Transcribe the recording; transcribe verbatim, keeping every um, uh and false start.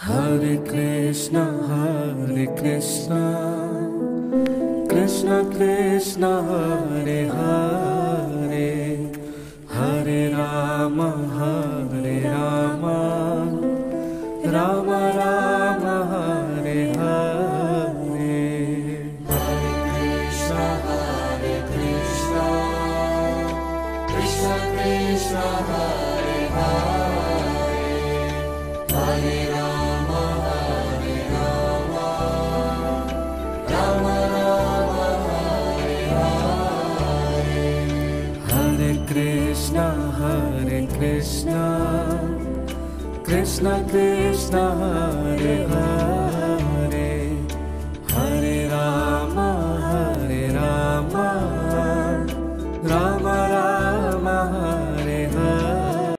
Hare Krishna, Hare Krishna, Krishna Krishna, Hare Hare, Hare Rama, Hare Rama, Rama Rama, Hare Hare. Hare Krishna, Hare Krishna, Krishna Krishna, Hare Hare, Hare Rama, Hare Rama, Rama Rama, Hare Hare. Hare Krishna, Hare Krishna, Krishna Krishna, Hare Hare.